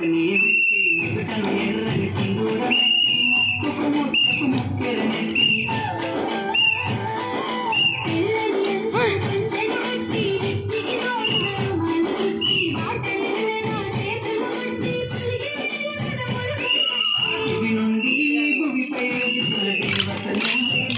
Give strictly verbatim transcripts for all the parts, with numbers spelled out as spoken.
పక్కనే పెట్టి ఎదుటను ఎర్రని సింధూరం పెట్టి ముక్కుకు ముక్కుకు ముక్కెర నెట్టి భూమి నుండి భూమిపై వెళ్తున్న దేవతను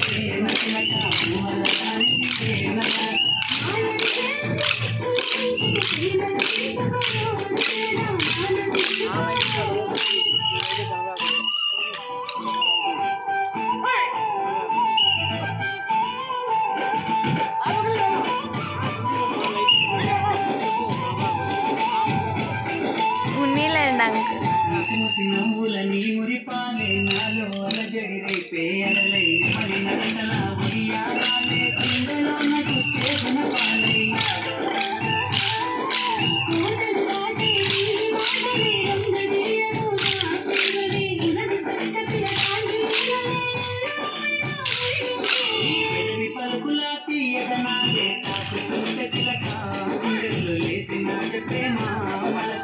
నవ్వులని మురిపాలే నాలో అలజడి రేపే అలలై మరి నడకల ఉయ్యాలే కుండలో నటు చేసిన పాలై పెదవి పలుకుల తీయగనాలే తాకుతుంటే చిలక గుండెల్లో లేసిన ప్రేమ మలక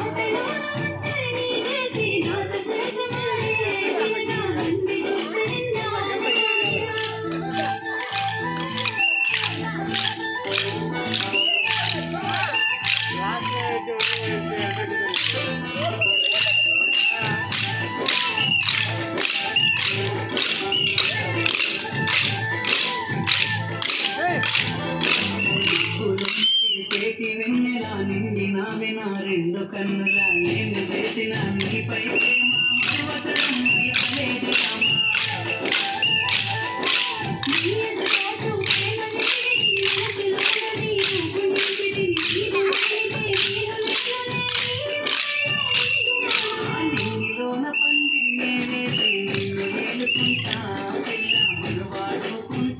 చేతి వెన్నెలా నిండి నావే నా రెండు కన్నులా ఏమి చేసిన నీపై ప్రేమ నింగిలోన పండి నేనేసి నిన్ను ఏలుకుంటా పిల్ల వాడుకుంటా